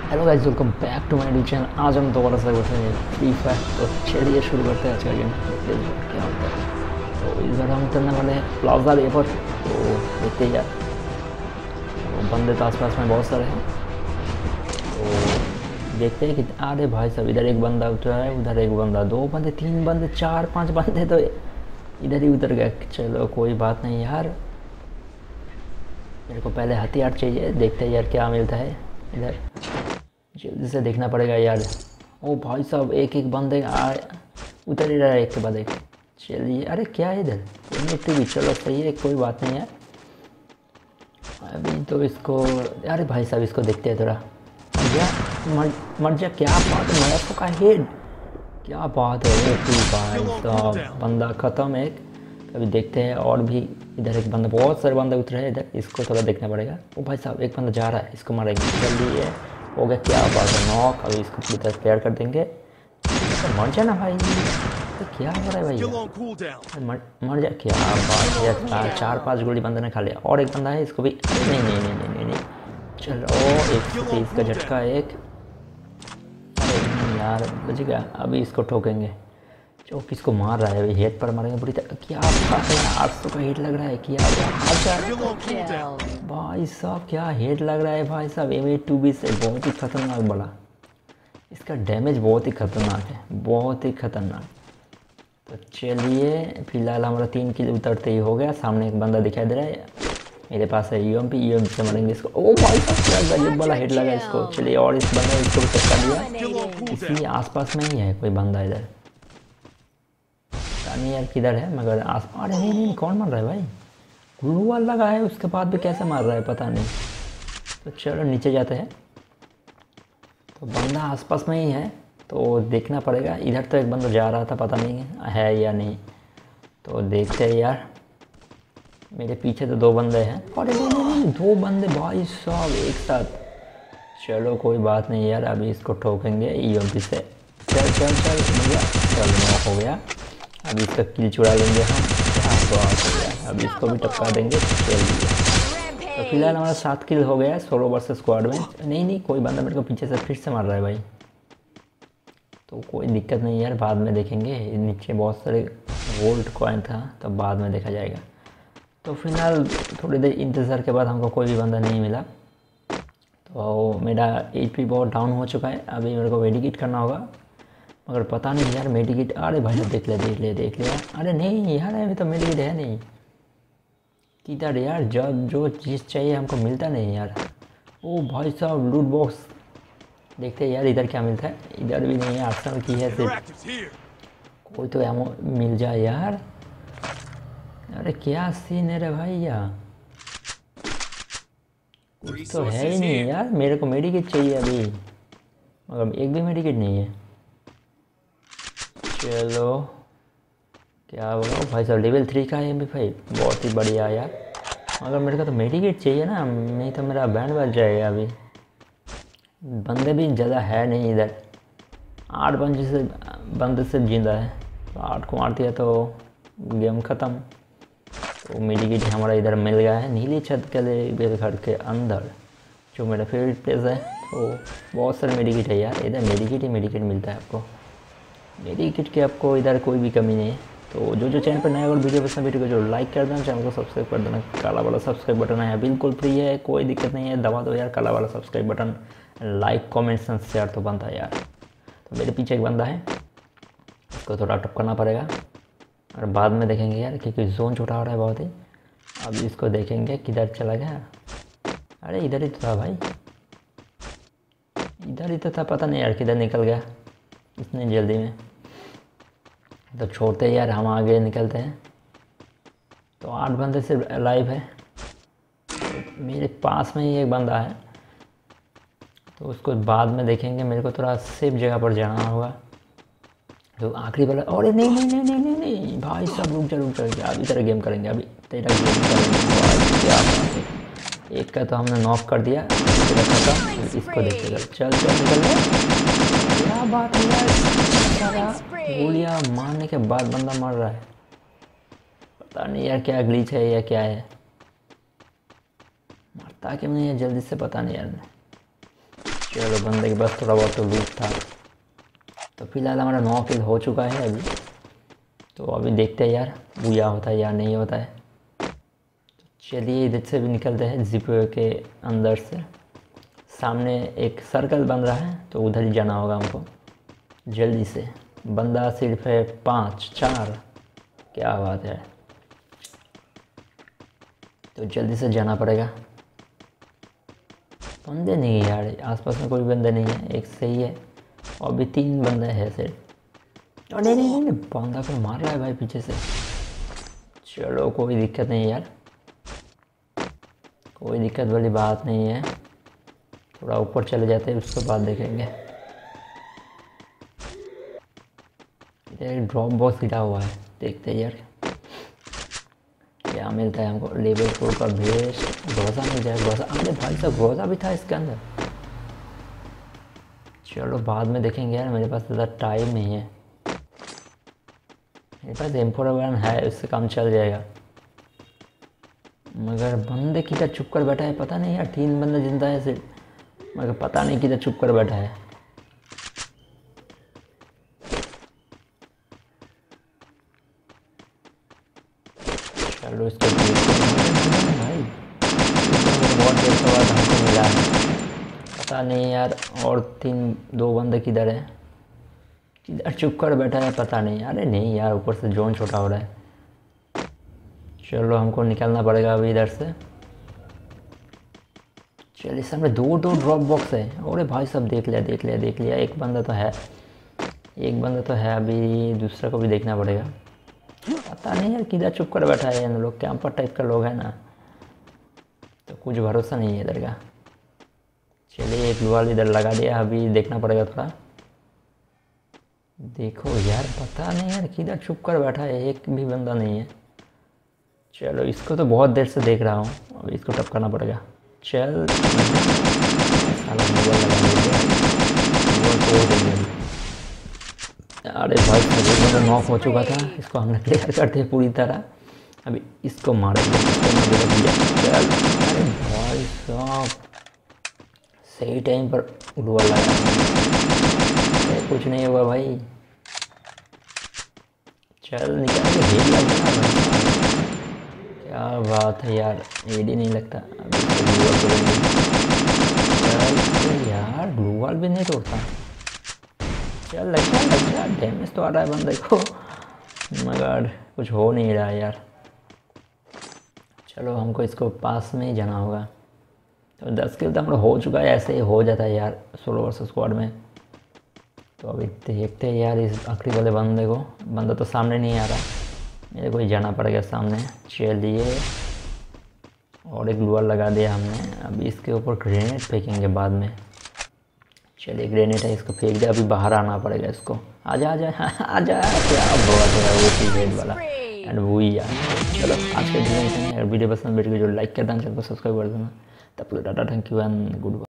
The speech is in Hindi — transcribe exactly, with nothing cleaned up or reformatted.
Hello guys, welcome back to my YouTube channel. आज हम दोबारा से बैठे हैं फ्री फायर। तो चलिए शुरू करते हैं आज का गेम। देखते हैं क्या होता है। तो इस बार हम करने वाले हैं प्लाजा डे पर। तो देखते हैं यार, तो बंदे तो आसपास में बहुत सारे हैं। तो देखते हैं कि अरे भाई साहब, इधर एक बंदा उतरा है, उधर एक बंदा, दो बंदे, तीन बंदे, चार पाँच बंदे तो इधर ही उतर गए। चलो कोई बात नहीं यार, मेरे को पहले हथियार चाहिए। देखते हैं यार क्या मिलता है इधर, जल्दी से देखना पड़ेगा यार। ओ भाई साहब, एक एक बंदे आ उतर ही रहा है एक के बाद एक। चलिए, अरे क्या है इधर, मिट्टी भी, चलो सही है, कोई बात नहीं है। अभी तो इसको, अरे भाई साहब इसको देखते हैं थोड़ा। मर जा, मर मर जा, क्या बात है, मेरा तो का हेड, क्या बात है। एक ही भाई साहब, बंदा ख़त्म एक। अभी देखते हैं और भी, इधर एक बंदा, बहुत सारे बंदे उतरे हैं इधर, इसको थोड़ा देखना पड़ेगा। ओ भाई साहब, एक बंदा जा रहा है, इसको मारेंगे। जल्दी है, हो गया, क्या बात है, नॉक। अभी इसको पूरी तरह तैयार कर देंगे। तो मर जाना भाई, तो क्या हो रहा है भैया, मर मर जा, क्या बात है। चार, चार पाँच गोली बंदे ने खा लिया, और एक बंदा है, इसको भी, नहीं नहीं नहीं नहीं नहीं नहीं चलो, एक सौ तेईस का झटका एक। अरे नहीं यार, बच गया। अभी इसको ठोकेंगे। जो किसको मार रहा है अभी, हेड पर मारेंगे पूरी तरह। क्या बात है, आठ सौ का हेड लग रहा है, क्या भाई साहब, क्या हेड लग रहा है भाई साहब। एम ए टू बी से बहुत ही खतरनाक बड़ा, इसका डैमेज बहुत ही खतरनाक है, बहुत ही खतरनाक। तो चलिए, फिलहाल हमारा तीन किलो उतरते ही हो गया। सामने एक बंदा दिखाई दे रहा है, मेरे पास है U M P, U M P से मारेंगे इसको। ओ भाई साहब, क्या गजब वाला हेड लगा इसको। चलिए, और इस बंदा, इसको भी टक्का दिया। इसी आसपास में ही है कोई बंदा इधर, पता नहीं यार किधर है, मगर आस, अरे नहीं नहीं, कौन मार रहा है भाई, ग्लू वॉल लगा है उसके बाद भी कैसे मार रहा है पता नहीं। तो चलो नीचे जाते हैं। तो बंदा आसपास में ही है, तो देखना पड़ेगा। इधर तो एक बंदा जा रहा था, पता नहीं है या नहीं, तो देखते हैं यार। मेरे पीछे तो दो बंदे हैं, अरे नहीं नहीं नहीं, दो बंदे भाई साहब एक साथ। चलो कोई बात नहीं यार, अभी इसको ठोकेंगे ई एम पी से। चल चल चल भैया, चल नॉक हो गया। अभी इसका किल चुरा लेंगे हम, क्या बात हो गया। अभी इसको भी टपका देंगे। चलिए, तो फिलहाल हमारा सात किल हो गया है सोलो वर्सेस स्क्वाड में। नहीं नहीं, कोई बंदा मेरे को पीछे से फिर से मार रहा है भाई, तो कोई दिक्कत नहीं यार, बाद में देखेंगे। नीचे बहुत सारे गोल्ड कॉइन था, तब तो बाद में देखा जाएगा। तो फिलहाल थोड़ी देर इंतज़ार के बाद हमको कोई भी बंदा नहीं मिला। तो मेरा एच पी बहुत डाउन हो चुका है, अभी मेरे को मेडिकेट करना होगा, मगर पता नहीं यार मेडिकेट। अरे भाई देख ले देख ले देख लिया। अरे नहीं यार, अभी तो मेडिकेट है नहीं किधर यार, जब जो चीज़ चाहिए हमको मिलता नहीं यार। ओ भाई साहब, लूट बॉक्स देखते हैं यार, इधर क्या मिलता है। इधर भी नहीं है, आर्सेनल की है सिर्फ, कोई तो एमो मिल जाए यार। अरे क्या सीन है रे भैया, कुछ तो है ही नहीं यार। मेरे को मेडिकेट चाहिए अभी, मगर एक भी मेडिकेट नहीं है। चलो, क्या बोला भाई साहब, लेवल थ्री का एम बी फाइव, बहुत ही बढ़िया यार। मगर मेरे को तो मेडिकेट चाहिए ना, नहीं तो मेरा बैंड बज जाएगा। अभी बंदे भी ज़्यादा है नहीं इधर, आठ बंदे से बंदे से जिंदा है, तो आठ को मार दिया तो गेम ख़त्म। तो मेडिकेट हमारा इधर मिल गया है, नीली छत के लिए घर के अंदर, जो मेरा फेवरेट प्लेस है। तो बहुत सारे मेडिकेट है यार, इधर मेडिकेट ही मेडिकेट मिलता है आपको, मेडिकेट की आपको इधर कोई भी कमी नहीं है। तो जो जो चैनल पर नया और वीडियो पसंद वीडियो को जो लाइक कर देना, चैनल को सब्सक्राइब कर देना। काला वाला सब्सक्राइब बटन है, बिल्कुल फ्री है, कोई दिक्कत नहीं है, दबा दो यार काला वाला subscribe button. Like comments and share तो बनता है यार। तो मेरे पीछे एक बंदा है, इसको थोड़ा टपकाना पड़ेगा, और बाद में देखेंगे यार, क्योंकि जोन छोटा हो रहा है बहुत ही। अब इसको देखेंगे किधर चला गया। अरे इधर ही तो था भाई, इधर ही तो था, पता नहीं यार किधर निकल गया इतनी जल्दी में। तो छोड़ते यार, हम आगे निकलते हैं। तो आठ बंदे सिर्फ लाइव है, तो मेरे पास में ही एक बंदा है, तो उसको बाद में देखेंगे। मेरे को थोड़ा सेफ जगह पर जाना होगा, तो आखिरी वाला। अरे नहीं नहीं नहीं नहीं नहीं नहीं भाई साहब, रुक जा रुक जा, अभी तेरा गेम करेंगे, अभी तेरा गेम करेंगे भाई। क्या बात है, एक का तो हमने नॉक कर दिया, तेरा खत्म। इसको देखते चल चल चल निकल गया, क्या बात है यार, गोलियाँ मारने के बाद बंदा मर रहा है, पता नहीं यार क्या ग्लिच है या क्या है, मरता क्यों नहीं है जल्दी से, पता नहीं यार। चलो बंदे के पास थोड़ा बहुत तो लूट था। तो फिलहाल हमारा नौ किल हो चुका है अभी। तो अभी देखते हैं यार बुया होता है या नहीं होता है। तो चलिए इधर से भी निकलते हैं जिप के अंदर से। सामने एक सर्कल बन रहा है तो उधर ही जाना होगा हमको जल्दी से। बंदा सिर्फ है पाँच चार, क्या बात है। तो जल्दी से जाना पड़ेगा। बंदे नहीं है यार, आसपास में कोई बंदे नहीं है, एक सही है और भी तीन बंदे हैं सिर्फ। और नहीं नहीं नहीं बंदा को मार रहा है भाई पीछे से। चलो कोई दिक्कत नहीं यार, कोई दिक्कत वाली बात नहीं है। थोड़ा ऊपर चले जाते हैं उसके बाद देखेंगे। एक ड्रॉप बॉक्स गिरा हुआ है, देखते हैं यार क्या मिलता है हमको। लेवल फोर का भेष ग्रोजा मिल जाए। ग्रोजा, अरे भाई साहब ग्रोजा भी था इसके अंदर। चलो बाद में देखेंगे यार, मेरे पास ज़्यादा टाइम नहीं है। मेरे पास एम फोर वन है, उससे काम चल जाएगा। मगर बंदे किधर चुप कर बैठा है पता नहीं यार। तीन बंदे जिंदा है सिर्फ, मगर पता नहीं किधर चुप कर बैठा है। चलो इसको भाई, बहुत देर के बाद हमको मिला है। पता नहीं यार और तीन दो बंदे किधर है, किधर चुप कर बैठा है पता नहीं। अरे नहीं यार ऊपर से जोन छोटा हो रहा है। चलो हमको निकलना पड़ेगा अभी इधर से। चलिए सामने दो दो ड्रॉप बॉक्स है। अरे भाई सब देख लिया देख लिया देख लिया। एक बंदा तो है, एक बंदा तो है, अभी दूसरा को भी देखना पड़ेगा। पता नहीं यार किधर चुप कर बैठा है। इन लोग कैंपर टाइप का लोग है ना, तो कुछ भरोसा नहीं है इधर का। चलिए एक लुआल इधर लगा दिया, अभी देखना पड़ेगा थोड़ा। देखो यार पता नहीं यार किधर चुप कर बैठा है, एक भी बंदा नहीं है। चलो इसको तो बहुत देर से देख रहा हूँ, अभी इसको टपकाना पड़ेगा। चल साला मोबाइल लगा दिया, मोबाइल तोड़ देंगे। अरे भाई एक बंदा नॉक हो चुका था, इसको हमने क्लियर करते हैं पूरी तरह। अभी इसको मारेंगे, चल। अरे भाई साहब सही टाइम पर उड़वा लगा, कुछ नहीं हुआ भाई। चल निकाल के हेड लग गया, क्या बात है यार। हेड ही नहीं लगता। अभी तो ग्लू वॉल तोड़ेंगे। चल यार ग्लू वॉल भी नहीं तोड़ता। चल अच्छा अच्छा डैमेज तो आ रहा है बंदे को, मगर कुछ हो नहीं रहा है यार। चलो हमको इसको पास में ही जाना होगा। तो दस किल तो हमारा हो चुका है, ऐसे ही हो जाता है यार सोलो वर्सेस स्क्वाड में। तो अभी देखते हैं यार इस आखिरी वाले बंदे को। बंदा तो सामने नहीं आ रहा, मेरे को ही जाना पड़ेगा सामने। चलिए और एक ग्लूअर लगा दिया हमने, अभी इसके ऊपर ग्रेनेड फेंकेंगे बाद में। चलिए ग्रेनेड है, इसको फेंक दिया, अभी बाहर आना पड़ेगा इसको। आजा आजा आजा, क्या बहुत है वो सी वाला एंड वही यार। चलो आज के वीडियो में, अगर वीडियो पसंद वीडियो जो लाइक कर देना, चैनल को सब्सक्राइब कर देना। तब तक tata, thank you and good bye.